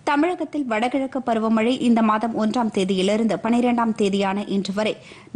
தமிழகத்தில் வடகிழக்கு பருவமழை இந்த மாதம் 1ஆம் தேதியிலிருந்து 12ஆம் தேதியான இன்று வரை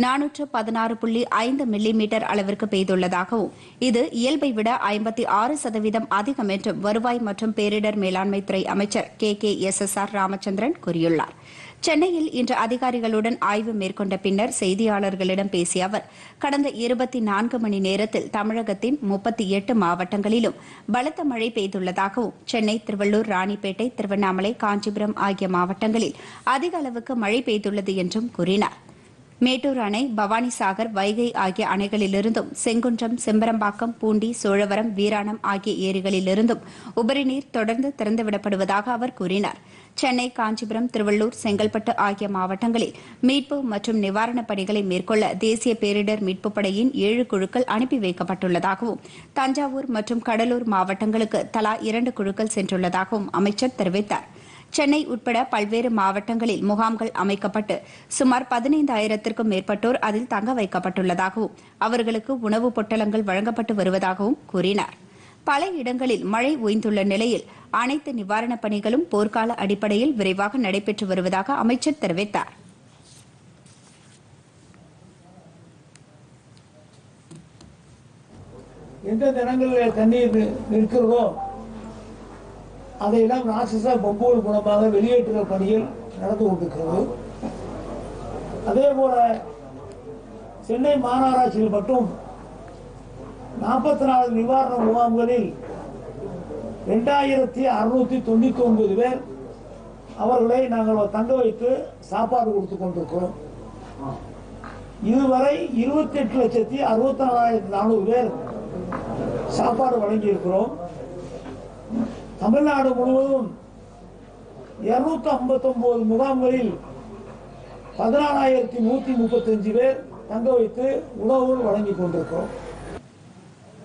416.5 மில்லிமீட்டர் அளவிற்கு பெய்துள்ளதாகவும் இது இயல்பை விட 56% அதிகம் என்றும் வருவாய் மற்றும் பேரிடர் மேலாண்மைத்துறை அமைச்சர் KKSSR ராமச்சந்திரன் கூறியுள்ளார். சென்னையில் இன்று அதிகாரிகளுடன் ஆய்வு மேற்கொண்ட பின்னர் செய்தியாளர்களிடம் பேசிய அவர் கடந்த 24 மணி நேரத்தில் தமிழகத்தின் 38 மாவட்டங்களிலும் பலத்த மழை பெய்துள்ளதாகவும் சென்னை, திருவள்ளூர், ராணிப்பேட்டை, திருவண்ணாமலை, காஞ்சிபுரம் ஆகிய மாவட்டங்களில் அதிக அளவுக்கு மழை பெய்துள்ளது என்றும் கூறினார். மேட்டூர் அணை, பவானிசாகர், வைகை ஆகிய அணைகளிலிருந்தும் செங்குன்றம், செம்பரம்பாக்கம், பூண்டி, சோழவரம், வீராணம் ஆகிய ஏரிகளிலிருந்தும் உபரிநீர் தொடர்ந்து திறந்துவிடப்படுவதாக அவர் கூறினார். சென்னை, காஞ்சிபுரம், திருவள்ளூர், செங்கல்பட்டு ஆகிய மாவட்டங்களில் மீட்பு மற்றும் நிவாரணப் பணிகளை மேற்கொள்ள தேசிய பேரிடர் மீட்புப் படையின் 7 குழுக்கள் அனுப்பி வைக்கப்பட்டுள்ளதாகவும் தஞ்சாவூர் மற்றும் கடலூர் மாவட்டங்களுக்கு தலா 2 குழுக்கள் சென்றுள்ளதாகவும் அமைச்சர் தெரிவித்தார். சென்னை உட்பட பல்வேறு மாவட்டங்களில் முகாம்கள் அமைக்கப்பட்டு சுமார் 15,000க்கும் மேற்பட்டோர் அதில் தங்க வைக்கப்பட்டுள்ளதாகவும் அவர்களுக்கு உணவுப் பொட்டலங்கள் வழங்கப்பட்டு வருவதாகவும் கூறினார். பல இடங்களில் மழை ஓய்ந்துள்ள நிலையில் அனைத்து நிவாரணப் பணிகளும் போர்க்கால அடிப்படையில் விரைவாக நடைபெற்று வருவதாக அமைச்சர் தெரிவித்தார். எந்த இடங்களில் தண்ணீர் நிற்கிறதோ அதையெல்லாம் ராட்சச பொம்போல் மூலமாக வெளியேற்றுகிற பணியில் நடந்து கொண்டிருக்கிறது. அதேபோல சென்னை மாநகராட்சியில் மட்டும் 44 நிவாரண முகாம்களில் 2699 பேர் அவர்களை நாங்கள் தங்க வைத்து சாப்பாடு கொடுத்துக் கொண்டிருக்கிறோம். இதுவரை 28,64,400 பேர் சாப்பாடு வழங்கியிருக்கிறோம். தமிழ்நாடு முழுவதும் 259 முகாம்களில் 14,135 பேர் தங்க வைத்து உணவு வழங்கிக் கொண்டிருக்கிறோம்.